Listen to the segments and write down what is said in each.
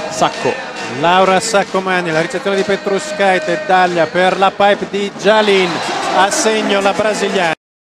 Sacco. Laura Saccomani, la ricezione di Petruskaite, taglia per la pipe di Jalin, a segno la brasiliana.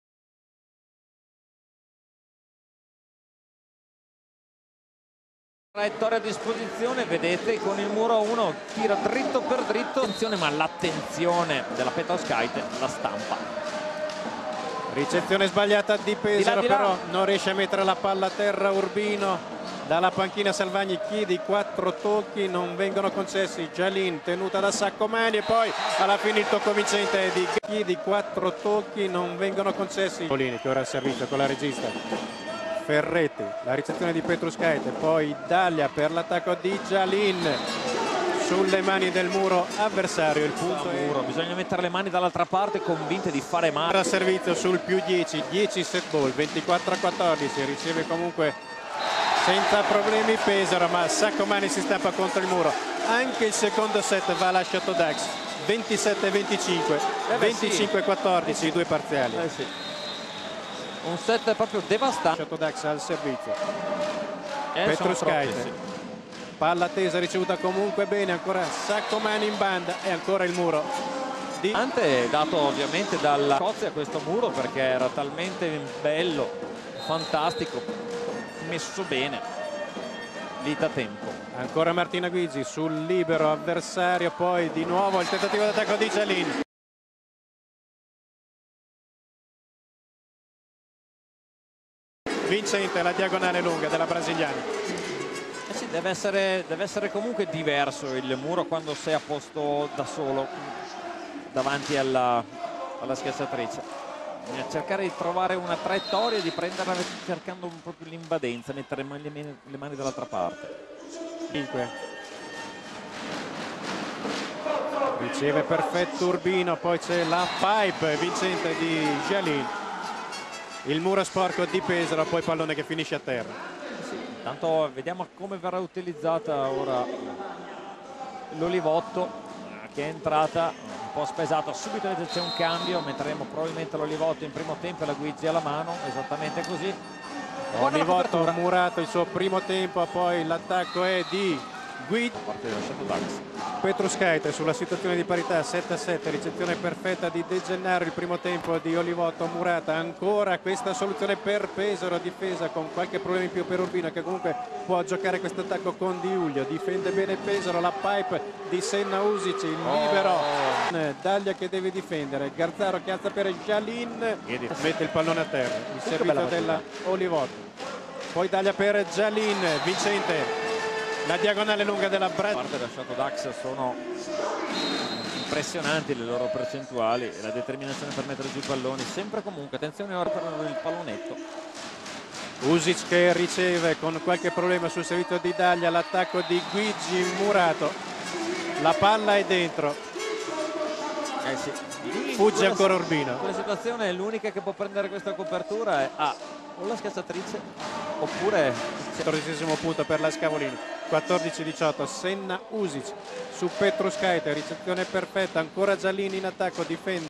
Traiettoria a disposizione, vedete, con il muro 1 tira dritto per dritto. Attenzione, ma l'attenzione della Petruskaite la stampa. Ricezione sbagliata di Pesaro, di là. però non riesce a mettere la palla a terra Urbino. Dalla panchina Salvagni chiede i 4 tocchi, non vengono concessi. Jalin tenuta da Saccomani e poi alla fine il tocco vincente di chiede 4 tocchi, non vengono concessi. Polini che ora al servizio con la regista. Ferretti, la ricezione di Petruskaite, poi Daglia per l'attacco di Jalin sulle mani del muro avversario. Il punto è bisogna mettere le mani dall'altra parte, convinte di fare male. al servizio sul più 10 set ball, 24-14, riceve comunque senza problemi Pesaro, ma Saccomani si stampa contro il muro. Anche il secondo set va lasciato Dax, 27-25, 25-14 sì. I due parziali. Sì. Un set proprio devastante. Lasciato Dax al servizio. Petruskaite. Sì. Palla tesa ricevuta comunque bene, ancora Saccomani in banda e ancora il muro. Dato ovviamente dalla Scozia questo muro, perché era talmente bello, fantastico, messo bene lì da tempo. Ancora Martina Guizzi sul libero avversario, poi di nuovo il tentativo d'attacco di Jalin. Vincente la diagonale lunga della brasiliana. Sì, deve essere comunque diverso il muro quando sei a posto da solo davanti alla schiacciatrice. Bisogna cercare di trovare una traiettoria, di prenderla cercando proprio l'invadenza, mettere le mani dall'altra parte. 5. Riceve perfetto Urbino, poi c'è la pipe vincente di Jalin. Il muro sporco di Pesaro, poi pallone che finisce a terra. Sì, intanto vediamo come verrà utilizzata ora l'Olivotto, che è entrata un po' spesata. Subito c'è un cambio, metteremo probabilmente l'Olivotto in primo tempo e la Guizzi alla mano, esattamente così. Olivotto murato il suo primo tempo, poi l'attacco è di Guizzi. Petruskaite sulla situazione di parità 7-7, ricezione perfetta di De Gennaro, il primo tempo di Olivotto murata, ancora questa soluzione per Pesaro, difesa con qualche problema in più per Urbino che comunque può giocare questo attacco con Di Giulio, difende bene Pesaro, la pipe di Senna Usic, il libero Daglia che deve difendere, Garzaro che alza per Jalin, mette il pallone a terra, il servizio della Olivotto, poi Daglia per Jalin, vincente. La diagonale lunga della Brasile. Parte da Shot Dax sono impressionanti le loro percentuali e la determinazione per mettere giù i palloni. Sempre comunque, attenzione ora per il pallonetto. Usic che riceve con qualche problema sul servizio di Daglia, l'attacco di Guizzi murato. La palla è dentro. Sì. Fugge ancora Urbino. In quella situazione l'unica che può prendere questa copertura è o la schiacciatrice oppure 14° punto per la Scavolini. 14-18, Senna Usic su Petruskaite, ricezione perfetta, ancora Jalin in attacco, difende.